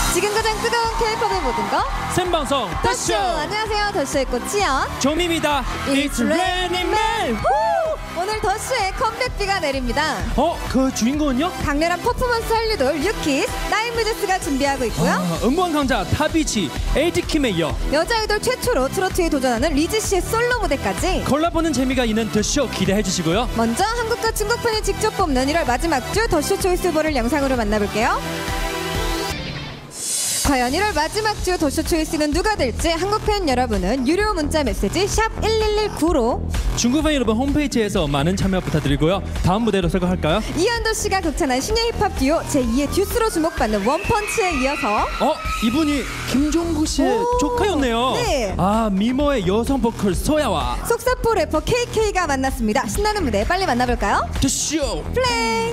지금 가장 뜨거운 K-팝의 모든 것 생방송 더쇼. 안녕하세요, 더쇼의 꽃이연 조미입니다. It's raining man. 오늘 더쇼의 컴백비가 내립니다. 그 주인공은요? 강렬한 퍼포먼스 한류돌 유키스, 나인뮤지스가 준비하고 있고요. 음원 강자 타비치, 에이지킴에 이어 여자 아이돌 최초로 트로트에 도전하는 리즈씨의 솔로 무대까지 골라보는 재미가 있는 더쇼 기대해 주시고요. 먼저 한국과 중국 팬이 직접 뽑는 1월 마지막 주 더쇼 초이스 후보를 영상으로 만나볼게요. 과연 1월 마지막 주 더쇼 초이스는 누가 될지 한국 팬 여러분은 유료 문자 메시지 샵 1119로, 중국 팬 여러분 홈페이지에서 많은 참여 부탁드리고요. 다음 무대로 설명할까요? 이현도 씨가 극찬한 신예 힙합 듀오 제2의 듀스로 주목받는 원펀치에 이어서 이분이 김종국 씨의 조카였네요. 네. 미모의 여성 보컬 소야와 속사포 래퍼 KK가 만났습니다. 신나는 무대 빨리 만나볼까요? 더쇼 플레이.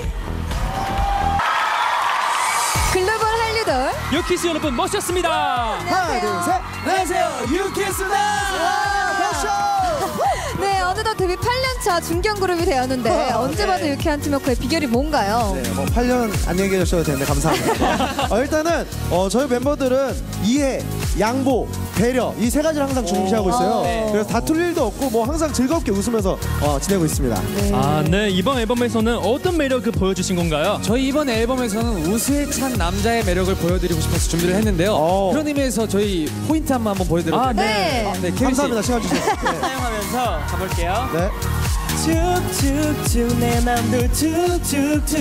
글로벌 한류돌 유키스 여러분 모셨습니다. 하나, 둘, 셋. 안녕하세요, 유키스입니다. 네, 어느덧 데뷔 8년차 중견그룹이 되었는데 언제 봐도 유쾌한 팀워크의 비결이 뭔가요? 네, 8년 안녕히 계셔도 되는데 감사합니다. 일단은 저희 멤버들은 이해, 양보, 배려 이 세 가지를 항상 중시하고 있어요. 그래서 다툴 일도 없고 뭐 항상 즐겁게 웃으면서 지내고 있습니다. 네, 이번 앨범에서는 어떤 매력을 보여주신 건가요? 저희 이번 앨범에서는 우수에 찬 남자의 매력을 보여드리고 싶어서 준비를 했는데요. 그런 의미에서 저희 포인트 한번 보여드릴게요. 네. 감사합니다. 시간 주셔서. 사용하면서 가볼게요. 네. 툭툭툭 내 맘도 툭툭툭.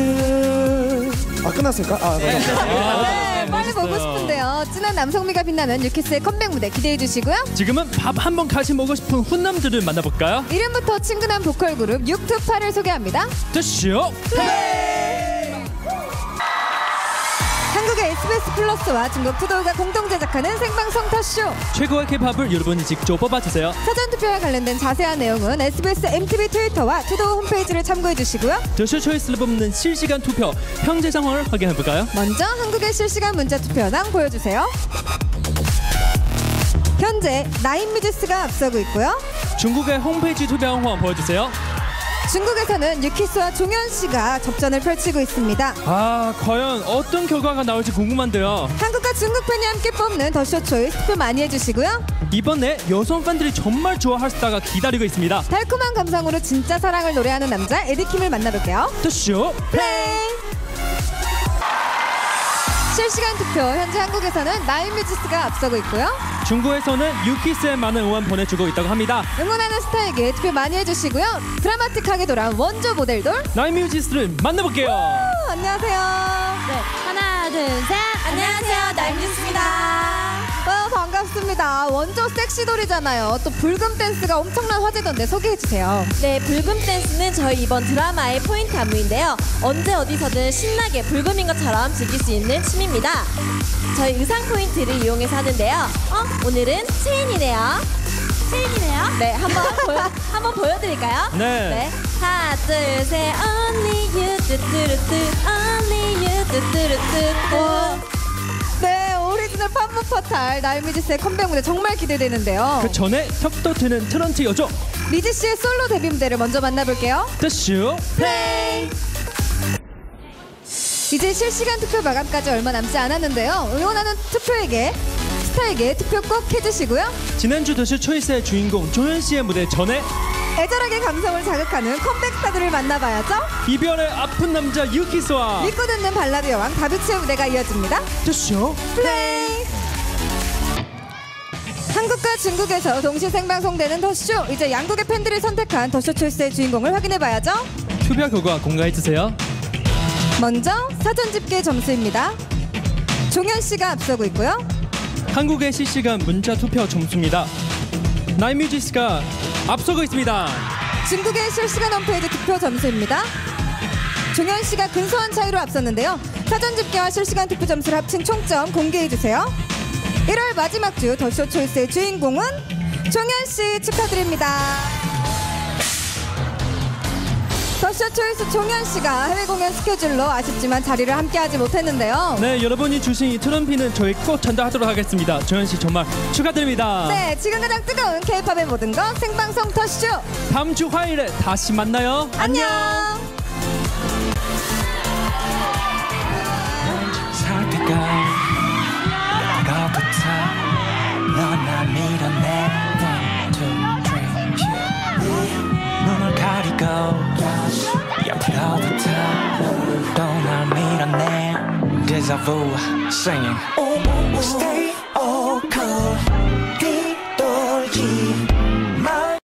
끝났을까? 네, 빨리 보고 싶은데요. 진한 남성미가 빛나는 유키스의 컴백 무대 기대해 주시고요. 지금은 밥 한번 같이 먹고 싶은 훈남들을 만나볼까요? 이름부터 친근한 보컬 그룹 628을 소개합니다. 더쇼 한국의 SBS 플러스와 중국 푸도우가 공동 제작하는 생방송 더쇼. 최고의 K-팝을 여러분이 직접 뽑아주세요. 사전 투표와 관련된 자세한 내용은 SBS MTV 트위터와 투도우 홈페이지를 참고해 주시고요. 더쇼 초이스를 뽑는 실시간 투표 현재 상황을 확인해볼까요? 먼저 한국의 실시간 문자 투표 현황 보여주세요. 현재 나인뮤지스가 앞서고 있고요. 중국의 홈페이지 투표 상황 보여주세요. 중국에서는 유키스와 종현 씨가 접전을 펼치고 있습니다. 과연 어떤 결과가 나올지 궁금한데요. 한국과 중국 팬이 함께 뽑는 더쇼 초이스 투표 많이 해주시고요. 이번에 여성 팬들이 정말 좋아할수다가 기다리고 있습니다. 달콤한 감성으로 진짜 사랑을 노래하는 남자 에디킴을 만나볼게요. 더쇼 플레이. 실시간 투표 현재 한국에서는 나인뮤지스가 앞서고 있고요. 중국에서는 유키스에 많은 응원 보내주고 있다고 합니다. 응원하는 스타에게 투표 많이 해주시고요. 드라마틱하게 돌아온 원조 모델돌 나인뮤지스를 만나볼게요. 안녕하세요. 네, 하나, 둘, 셋. 안녕하세요, 나인뮤지스입니다. 반갑습니다. 원조 섹시돌이잖아요. 또 불금 댄스가 엄청난 화제던데 소개해주세요. 네, 불금 댄스는 저희 이번 드라마의 포인트 안무인데요. 언제 어디서든 신나게 불금인 것처럼 즐길 수 있는 춤입니다. 저희 의상 포인트를 이용해서 하는데요. 오늘은 체인이네요. 체인이네요? 네, 한번 보여드릴까요? 네. 하나, 둘, 셋. Only you, 뚜뚜루뚜. Only you, 뚜뚜루뚜. 네, 오리지널 팜무파탈 나인뮤지스의 컴백 무대 정말 기대되는데요. 그 전에 턱도 트는 트런트 여조 리즈 씨의 솔로 데뷔 무대를 먼저 만나볼게요. 더쇼 플레이. 이제 실시간 투표 마감까지 얼마 남지 않았는데요. 응원하는 스타에게 투표 꼭 해주시고요. 지난주 더쇼 초이스의 주인공 조현 씨의 무대 전에 애절하게 감성을 자극하는 컴백 스타들을 만나봐야죠. 이별의 아픈 남자 유키스와 믿고 듣는 발라드 여왕 다비치의 무대가 이어집니다. 더쇼 플레이. 한국과 중국에서 동시 생방송되는 더쇼. 이제 양국의 팬들이 선택한 더쇼 초이스의 주인공을 확인해봐야죠. 투표 결과 공개해주세요. 먼저 사전 집계 점수입니다. 종현 씨가 앞서고 있고요. 한국의 실시간 문자 투표 점수입니다. 나인뮤지스가 앞서고 있습니다. 중국의 실시간 홈페이지 투표 점수입니다. 종현 씨가 근소한 차이로 앞섰는데요. 사전 집계와 실시간 투표 점수를 합친 총점 공개해주세요. 1월 마지막 주 더쇼 초이스의 주인공은 종현 씨 축하드립니다. 더쇼 초이스 종현 씨가 해외 공연 스케줄로 아쉽지만 자리를 함께하지 못했는데요. 네, 여러분이 주신 이 트럼피는 저희 꼭 전달하도록 하겠습니다. 조현 씨 정말 축하드립니다. 네, 지금 가장 뜨거운 K-팝의 모든 것 생방송 더쇼. 다음 주 화요일에 다시 만나요. 안녕. 살펴가 all the time. 또 날 밀어내. Deja vu, singing. Stay all cool.